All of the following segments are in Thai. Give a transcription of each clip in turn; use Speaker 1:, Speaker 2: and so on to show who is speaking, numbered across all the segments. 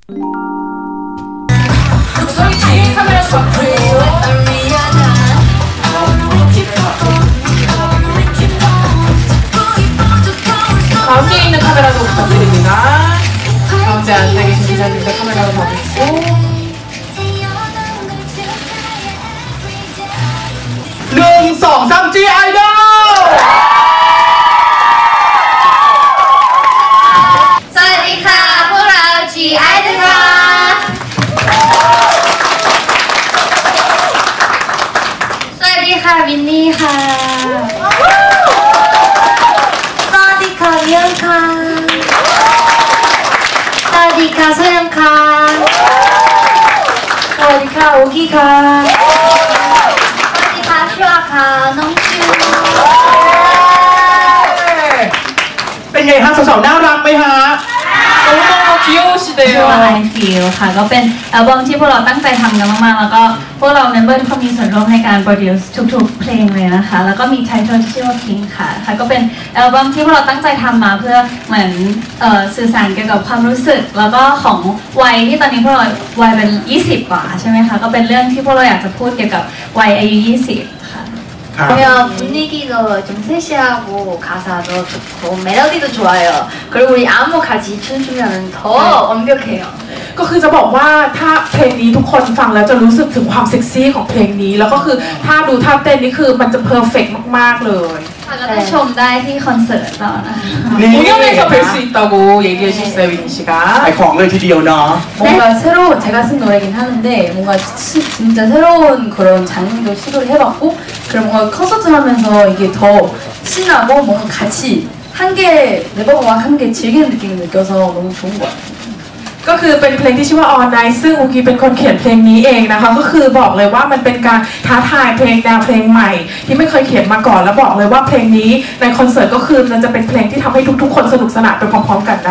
Speaker 1: 가운데 있는 카메라도 부탁드립니다. 가운데 앉아 계신 기자님들 카메라도 봐주시고.
Speaker 2: 1, 2, 3 G 아이돌!
Speaker 3: สวัสดีค่ะพวกเรา G Idol ค่ะสวัสดีค่ะวินนี่ค่ะสวัสดีค่ะเลี้ยงค่ะสวัสดีค่ะโซยังค่ะสวัสดีค่ะโอกิค่ะสวัสดีค่ะชัวค่ะน้องชิว
Speaker 2: เป็นไงฮะสาวๆน่ารักไหมฮะ
Speaker 1: 너무너무 귀여우시대요.
Speaker 4: I Feel ค่ะก็เป็นอัลบั้มที่พวกเราตั้งใจทำกันมากๆแล้วก็พวกเราเมมเบอร์ทุกคนมีส่วนร่วมในการโปรดิวซ์ทุกๆเพลงเลยนะคะแล้วก็มีไทเทลที่ชื่อว่า Pink ค่ะก็เป็นอัลบั้มที่พวกเราตั้งใจทำมาเพื่อเหมือนสื่อสารเกี่ยวกับความรู้สึกแล้วก็ของวัยที่ตอนนี้พวกเราวัยเป็น20กว่าใช่ไหมคะก็เป็นเรื่องที่พวกเราอยากจะพูดเกี่ยวกับวัยอายุ20ค่ะ
Speaker 3: 분위기도 좀 세시하고 가사도 좋고 멜로디도 좋아요. 그리고 우리 안무 같이 춤추면 더 완벽해요.
Speaker 1: ก็คือจะบอกว่าถ้าเพลงนี้ทุกคนฟังแล้วจะรู้สึกถึงความเซ็กซี่ของเพลงนี้แล้วก็คือถ้าดูท่าเต้นนี่คือมันจะเพอร์เฟกต์มากๆเลย
Speaker 4: ก็ไปชมได้ที่คอนเสิร์ตเรานะคะ
Speaker 1: 공연에서 뵐 수 있다고 얘기해 주셨어요วิน씨가
Speaker 2: ขายของเลยทีเดียวเนาะ
Speaker 5: 뭔가 새로운 제가 쓴 노래긴 하는데 뭔가 진짜 새로운 그런 장르도 시도를 해봤고 그리고 뭔가 콘서트 하면서 이게 더 신나고 뭔가 같이 한개 래퍼와 함께 즐기는 느낌을 느껴서 너무 좋은 것 같아요.
Speaker 1: ก็คือเป็นเพลงที่ชื่อว่า All Night ซึ่งอูกีเป็นคนเขียนเพลงนี้เองนะคะก็คือบอกเลยว่ามันเป็นการท้าทายเพลงแนวเพลงใหม่ที่ไม่เคยเขียนมาก่อนแล้วบอกเลยว่าเพลงนี้ในคอนเสิร์ตก็คือมันจะเป็นเพลงที่ทำให้ทุกๆคนสนุกสนานไปพร้อมๆกันได้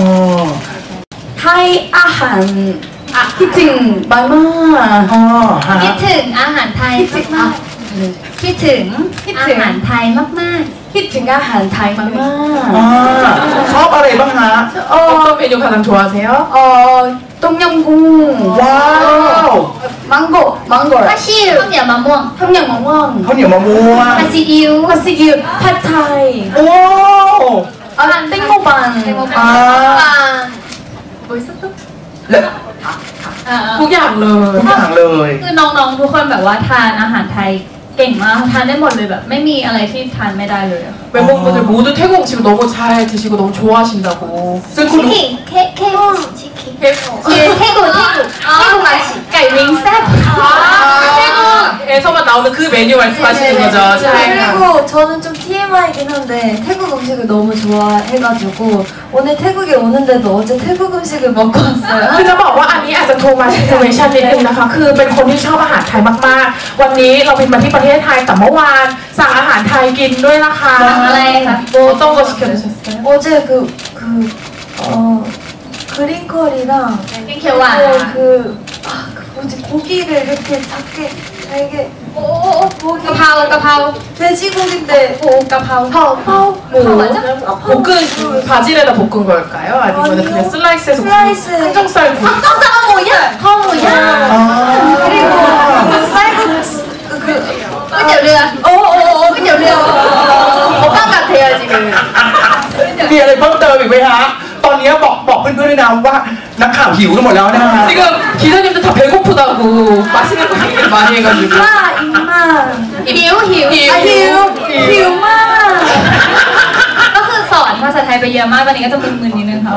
Speaker 5: 타이 아한 히팅 말마
Speaker 2: อ๋อฮะ
Speaker 3: คิดถึงอาหารไทยมากๆคิดถึงอาหารไทยมาก
Speaker 5: 히팅 아한 타이 말마
Speaker 2: ชอบอะไรบ้างฮะ
Speaker 1: 어떤 메뉴 가장 좋아하세요?
Speaker 5: 똥냥꿍
Speaker 2: ว้าว
Speaker 5: 망고
Speaker 3: ๆข้าวชิวข้าวเหนียวมะม่วง
Speaker 5: 평양망왕
Speaker 2: ข้าวเหนียวมะม่วง
Speaker 3: ผัดซีอิ๊ว
Speaker 5: 파시기 팟타이
Speaker 2: โอ้
Speaker 5: 땡모반
Speaker 2: อ่า
Speaker 3: 뭐 있었어?
Speaker 2: และ
Speaker 1: ทุกอย่างเลย
Speaker 2: ทุกอย่างเลย
Speaker 4: คือน้องๆทุกคนแบบว่าทานอาหารไทยเก่งมากทานได้หมดเลยแบบไม่มีอะไรที่ทานไม่ได้เลยอะ
Speaker 1: 멤버분들 모두 태국 음식 너무 잘 드시고 너무 좋아하신다고
Speaker 2: ซึ่งคุณ
Speaker 3: 치킨 치킨 태국 맛이
Speaker 4: ไก่วิงแซ่บ
Speaker 1: 태국에서만 나오는 그 메뉴 말씀하시는 거죠?
Speaker 5: 그리고 저는 좀 TMI이긴 한데 태국 음식을 너무 좋아해가지고 오늘 태국에 오는데도 어제 태국 음식을 먹고 왔어요.
Speaker 1: คือจะบอกว่าอันนี้อาจจะโทรมาซิทูเอชันนิดนึงนะคะคือเป็นคนที่ชอบอาหารไทยมากๆวันนี้เราบินมาที่ประเทศไทยแต่เมื่อวานสั่งอาหารไทยกินด้วยนะคะ
Speaker 4: อะไรคะ
Speaker 1: 어떤 거 시켜드셨어요?
Speaker 5: 어제 그린컬이랑
Speaker 4: เขียวหวาน
Speaker 5: 그 뭐지 고기를 이렇게 작게 잘게
Speaker 3: กะเพรากะเพรา
Speaker 5: 돼지고기인데
Speaker 4: กะเพรา
Speaker 1: 뭐 볶은 바질에다 볶은 걸까요? 아니면 그냥 슬라이스해서
Speaker 5: 슬라이스.
Speaker 1: 항정살 구이?
Speaker 3: 허무야
Speaker 5: 그리고 그 쌀국수
Speaker 3: ก๋วยเตี๋ยวเรือก๋วยเตี๋ยวเรือโอป้า같아요 지금
Speaker 2: มีอะไรเพิ่มเติมอีกไหมฮะ ตอนนี้บอกเพื่อนๆด้วยนะว่านักข่าวหิวกันหมดแล้วนะฮะ
Speaker 1: 지금 기자님들 다 배고프다고 맛있는 거 얘기를 많이 해가지고
Speaker 5: 입만
Speaker 3: หิว
Speaker 5: หิวมาก
Speaker 4: ก็คือสอนภาษาไทยไปเยอะมากตอนนี้ก็จะมึนๆนิดนึงค่ะ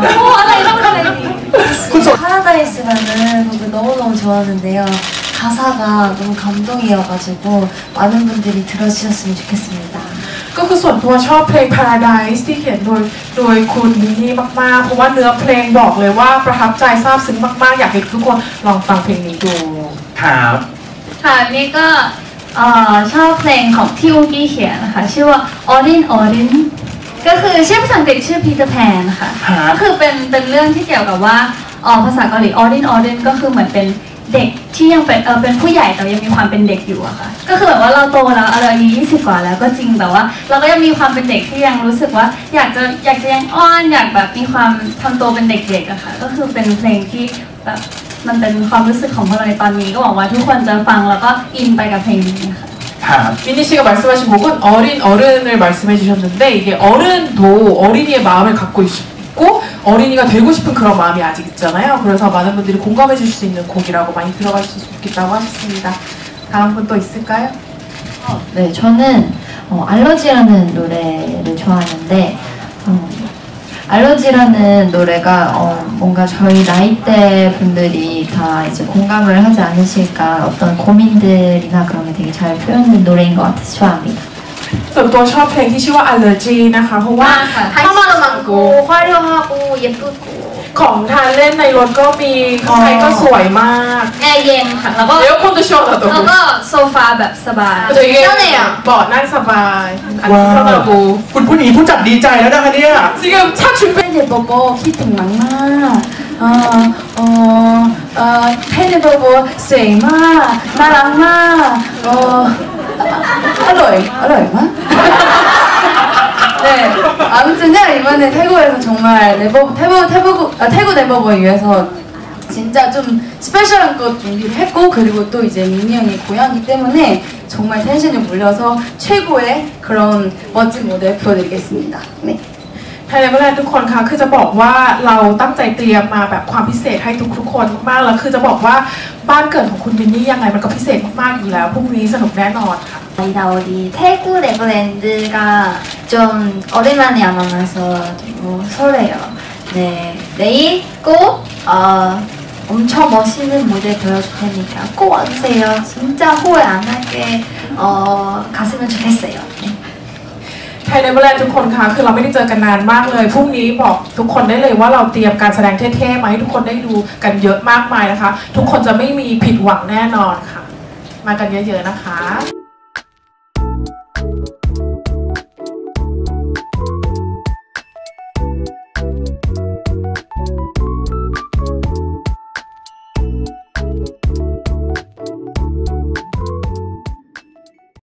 Speaker 2: คุณสด
Speaker 5: 파라다이스라는 곡을 너무너무 좋아하는데요. 가사가 너무 감동이어가지고 많은 분들이 들어주셨으면 좋겠습니다.
Speaker 1: ก็คือส่วนตัวชอบเพลง Paradise ที่เขียนโดยคุณมินนี่มากๆเพราะว่าเนื้อเพลงบอกเลยว่าประทับใจซาบซึ้งมากๆอยากให้ทุกคนลองฟังเพลงนี้ดู
Speaker 2: ครับ
Speaker 4: ค่ะนี่ก็ชอบเพลงของที่อูกี้เขียนนะคะชื่อว่า Odin ก็คือชื่อภาษาอังกฤษชื่อ Peter Pan ค่ะก็คือเป็นเรื่องที่เกี่ยวกับว่าภาษาเกาหลี Odin ก็คือเหมือนเป็นเด็กที่ยังเป็นผู้ใหญ่แต่ยังมีความเป็นเด็กอยู่อะค่ะก็คือแบบว่าเราโตแล้วเราอายุ20กว่าแล้วก็จริงแต่ว่าเราก็ยังมีความเป็นเด็กที่ยังรู้สึกว่าอยากจะยังอ้อนอยากแบบมีความทำตัวเป็นเด็กๆอะค่ะก็คือเป็นเพลงที่แบบมันเป็นความรู้สึกของพวกเราในตอนนี้ก็หวังว่าทุกคนจะฟังแล้วก็อินไปกับเพลงนี้ค่ะ
Speaker 1: 미니 씨가 말씀하신 곡은 어린 어른을 말씀해 주셨는데 이게 어른도 어린이의 마음을 갖고 있고 어린이가 되고 싶은 그런 마음이 아직 있잖아요. 그래서 많은 분들이 공감해 주실 수 있는 곡이라고 많이 들어갈 수 있겠다고 하셨습니다. 다음 분 또 있을까요?
Speaker 3: 네, 저는 알러지라는 노래를 좋아하는데 알러지라는 노래가 뭔가 저희 나이대 분들이 다 이제 공감을 하지 않으실까 어떤 고민들이나 그런 게 되게 잘 표현된 노래인 것 같아서 좋아합니다.
Speaker 1: ส่วนตัวชอบเพลงที่ชื่อว่า Allergy นะคะเพราะว่า
Speaker 3: 한마도 많고 화려하고 예쁘고
Speaker 1: ของทานเล่นในรถก็มีข้างในก็สวยมาก
Speaker 4: แอร์เย็นค่ะแล้วก็
Speaker 1: 에어컨도 시원하다고
Speaker 4: แล้วก็โซฟาแบบสบาย
Speaker 1: 되게
Speaker 3: 시원해요.
Speaker 1: เบาะนั่งสบายอัน
Speaker 2: ว้า
Speaker 1: นี้ก็
Speaker 2: ว
Speaker 1: มาดู
Speaker 2: คุณผู้นี้ผู้จัดดีใจแล้วนะคะเนี่ย
Speaker 1: 지금 차 준비
Speaker 5: 팬들 보고 키팅 막마 팬들 보고 쇠마 나랑마 어로이마 네 아무튼요 이번에 태국에서 정말 태국 네버보이 위해서 진짜 좀 스페셜한 것 준비를 했고 그리고 또 이제 민니 형이 고향이기 때문에 정말 텐션이 몰려서 최고의 그런 멋진 무대 보여드리겠습니다. 네.
Speaker 1: ไทยแลนด์ทุกคนคะคือจะบอกว่าเราตั้งใจเตรียมมาแบบความพิเศษให้ทุกคนมากๆแล้วคือจะบอกว่าบ้านเกิดของคุณวินนี่ยังไงมันก็พิเศษมากๆอยู่แล้วพรุ่งนี้สนุกแน่นอนค่ะ
Speaker 3: 아니다 우리 태국 네버랜드가 좀 오랜만에 안 만나서 너무 설레요. 네 내일 꼭 엄청 멋있는 무대 보여줄 테니까 꼭 와주세요. 진짜 후회 안 하게 갔으면 좋겠어요.
Speaker 1: ไทยแลนด์ทุกคนคะคือเราไม่ได้เจอกันนานมากเลยพรุ่งนี้บอกทุกคนได้เลยว่าเราเตรียมการแสดงเท่ๆมาให้ทุกคนได้ดูกันเยอะมากมายนะคะทุกคนจะไม่มีผิดหวังแน่นอนค่ะมากันเยอะๆนะคะ